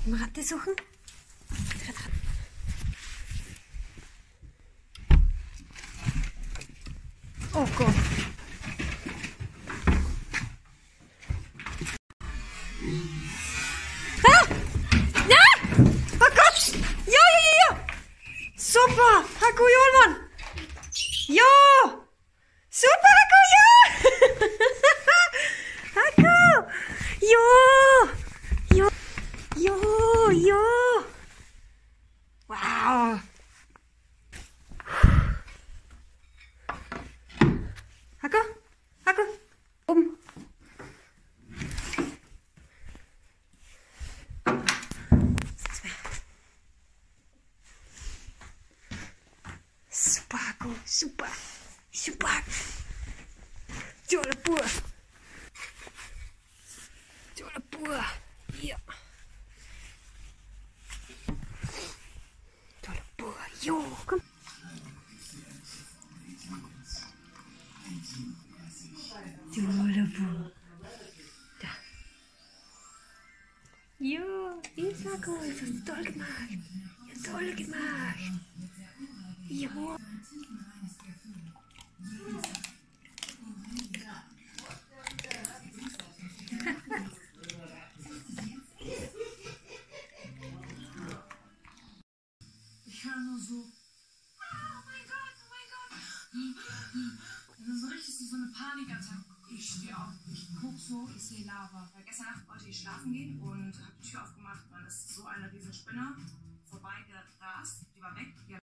Eine Ratte suchen. Oh Gott. Ah! Ja! Oh Gott! Ja, ja, ja, ja! Super! Haku, ja, Mann! Ja! Super, Haku, ja! Haku! Ja! Ja! Ja! Ja! Wow! Haku! Haku! Oben! Super, Haku! Super! Super! Jola pur! Jola pur! Ja! Jola pur! Jo! Komm! Jola pur! Da! Jo! Ist Haku! Das hast du toll gemacht! Ja, toll gemacht! Jo! Ich höre nur so, oh mein Gott, oh mein Gott. Und dann so richtig so eine Panikattacke. Ich stehe auf, ich guck so, ich sehe Lava. Weil gestern Nacht wollte ich schlafen gehen und habe die Tür aufgemacht, dann ist so eine riesen Spinne vorbeigerast, die war weg.